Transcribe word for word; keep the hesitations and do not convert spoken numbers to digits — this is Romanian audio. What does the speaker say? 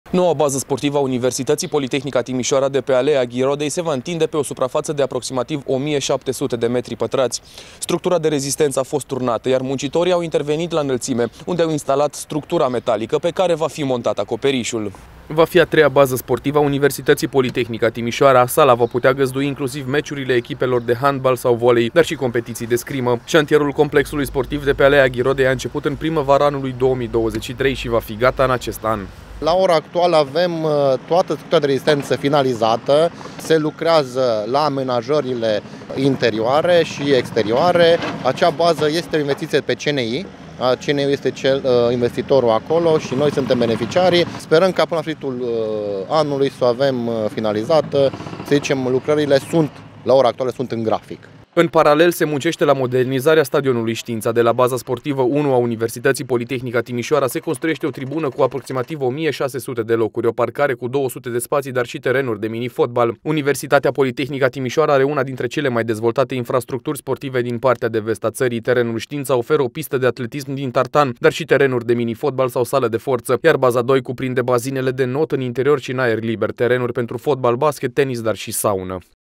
Noua bază sportivă a Universității Politehnica Timișoara de pe Alea Ghirodei se va întinde pe o suprafață de aproximativ o mie șapte sute de metri pătrați. Structura de rezistență a fost turnată, iar muncitorii au intervenit la înălțime, unde au instalat structura metalică pe care va fi montat acoperișul. Va fi a treia bază sportivă a Universității Politehnica Timișoara. Sala va putea găzdui inclusiv meciurile echipelor de handbal sau volei, dar și competiții de scrimă. Șantierul complexului sportiv de pe Alea Ghirodei a început în primăvara anului două mii douăzeci și trei și va fi gata în acest an. La ora actuală avem toată structura de rezistență finalizată, se lucrează la amenajările interioare și exterioare. Acea bază este o investiție pe C N I. C N I este cel, investitorul acolo și noi suntem beneficiarii. Sperăm ca până la sfârșitul anului să o avem finalizată. Să zicem, lucrările sunt, la ora actuală, sunt în grafic. În paralel, se muncește la modernizarea stadionului Știința. De la baza sportivă unu a Universității Politehnica Timișoara se construiește o tribună cu aproximativ o mie șase sute de locuri, o parcare cu două sute de spații, dar și terenuri de mini-fotbal. Universitatea Politehnica Timișoara are una dintre cele mai dezvoltate infrastructuri sportive din partea de vest a țării. Terenul Știința oferă o pistă de atletism din tartan, dar și terenuri de mini-fotbal sau sală de forță, iar baza doi cuprinde bazinele de not în interior și în aer liber, terenuri pentru fotbal, basket, tenis, dar și saună.